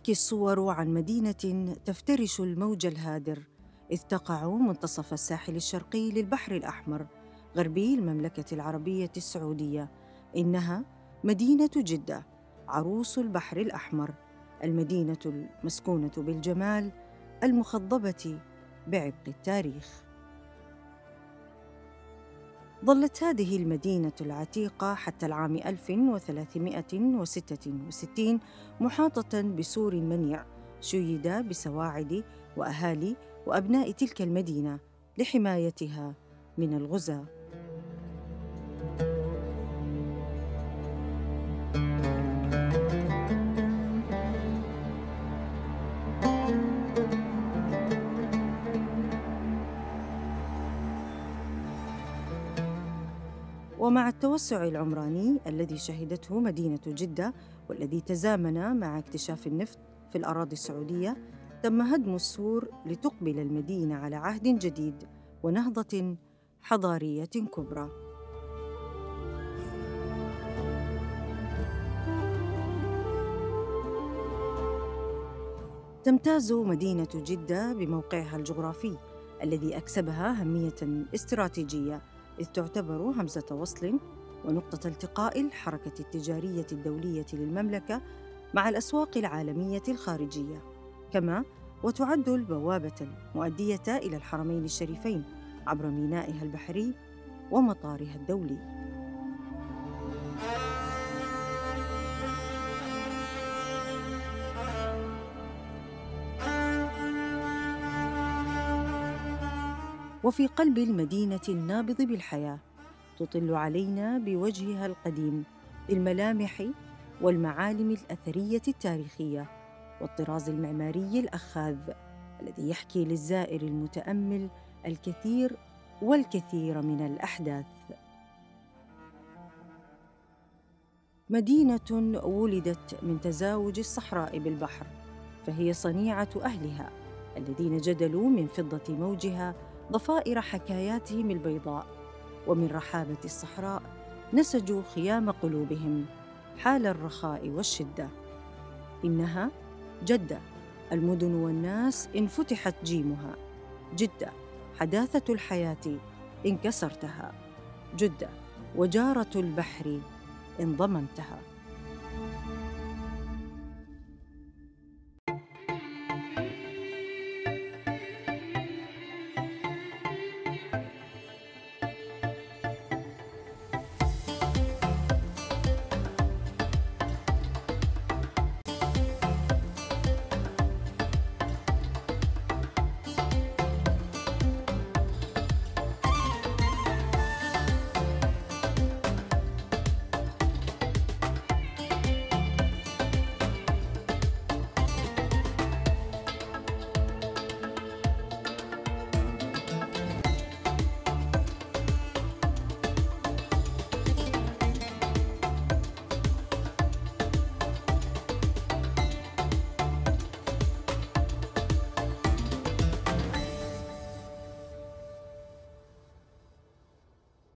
تحكي الصور عن مدينة تفترش الموج الهادر، إذ تقع منتصف الساحل الشرقي للبحر الأحمر غربي المملكة العربية السعودية. إنها مدينة جدة، عروس البحر الأحمر، المدينة المسكونة بالجمال، المخضبة بعبق التاريخ. ظلت هذه المدينة العتيقة حتى العام 1366 محاطة بسور منيع شيد بسواعد وأهالي وأبناء تلك المدينة لحمايتها من الغزاة. ومع التوسع العمراني الذي شهدته مدينة جدة والذي تزامن مع اكتشاف النفط في الأراضي السعودية، تم هدم السور لتقبل المدينة على عهد جديد ونهضة حضارية كبرى. تمتاز مدينة جدة بموقعها الجغرافي الذي أكسبها أهمية استراتيجية، إذ تعتبر همزة وصل ونقطة التقاء الحركة التجارية الدولية للمملكة مع الأسواق العالمية الخارجية، كما وتعد البوابة المؤدية إلى الحرمين الشريفين عبر مينائها البحري ومطارها الدولي. وفي قلب المدينة النابض بالحياة تطل علينا بوجهها القديم الملامح والمعالم الأثرية التاريخية والطراز المعماري الأخاذ الذي يحكي للزائر المتأمل الكثير والكثير من الأحداث. مدينة ولدت من تزاوج الصحراء بالبحر، فهي صنيعة أهلها الذين جدلوا من فضة موجها ضفائر حكاياتهم البيضاء، ومن رحابة الصحراء نسجوا خيام قلوبهم حال الرخاء والشدة. إنها جدة، المدن والناس إن فتحت جيمها، جدة حداثة الحياة إن كسرتها، جدة وجارة البحر إن ضممتها.